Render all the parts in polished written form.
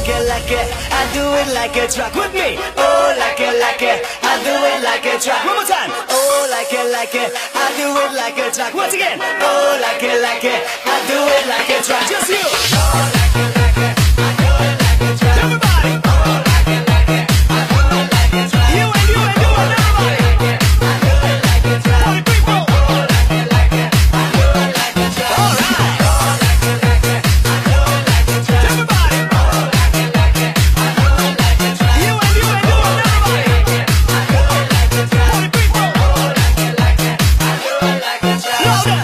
like it, I do it like a track with me. Oh, like it, I do it like a track. One more time. Oh, like it, I do it like a track. Once again. Oh, like it, I do it like a track. Just you. Oh, like it, I do it like a track. Everybody. Oh, like it, I do it like a track. You and you and you and everybody. I do it like a track. Party people. Oh, like it, I do it like a track. All right. Oh, like it, I do it like a track. Everybody. Oh, like it, I do it like a track. You and you and you and everybody. I do it like a track. Party people. Oh, like it, I do it like a track. Louder.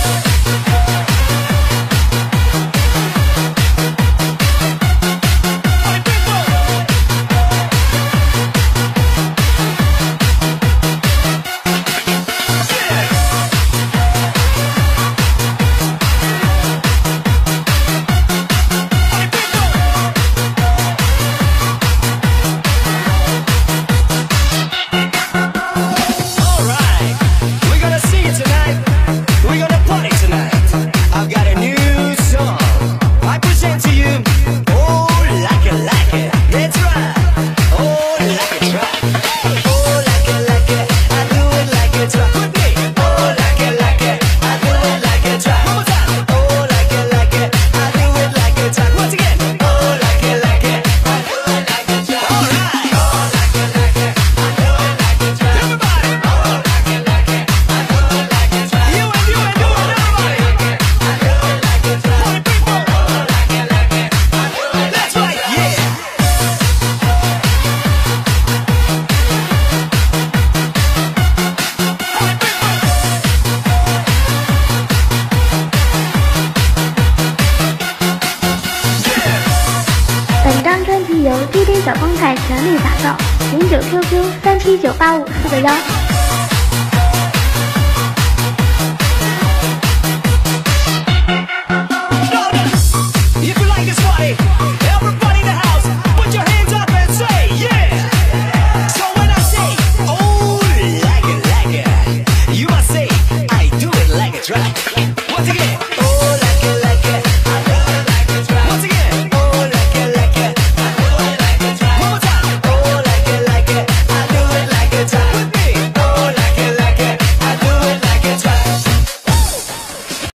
本张专辑由 DJ 小光台全力打造，09QQ379854个1。